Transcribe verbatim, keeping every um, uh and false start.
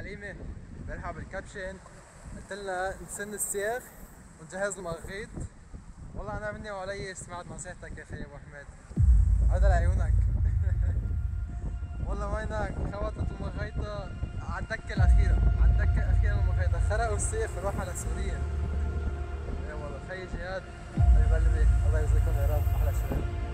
فهيمة بارحة بالكابشن قلت لنا نسن السياخ ونجهز المغيط. والله انا مني وعلي سمعت نصيحتك يا اخي ابو حميد، هذا لعيونك. والله وينك خبطت المغيطة على الدكة الأخيرة، على الدكة الأخيرة من المغيطة، خرقوا السيف وراح على سوريا. اي والله خيي جهاد حبيب قلبي، الله يجزيكم يا رب، أحلى شباب.